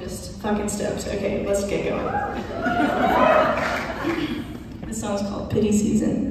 just fucking stoked. Okay, let's get going. This song's called Pity Season.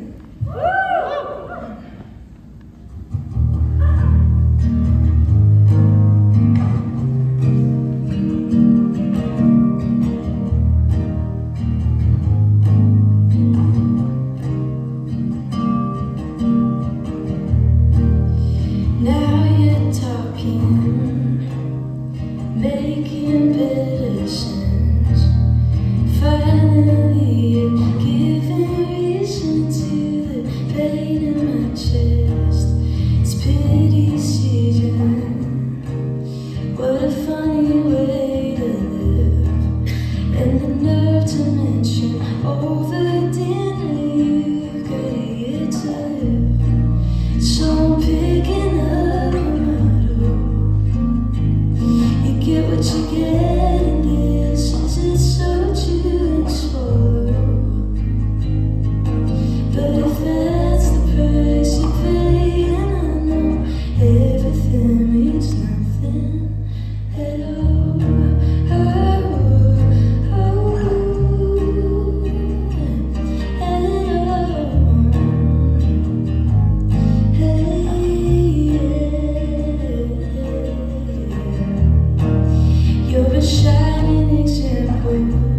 Now you're talking, making better sense. Finally, you're giving reason to the pain in my chest. It's pity season. What a funny way to live, and the nerve to mention over dinner you've got a year to live. So I'm picking up. Get what you get in this, is it so true and slow? But if that's the price you pay, then I know everything means nothing at all. You're a shining example.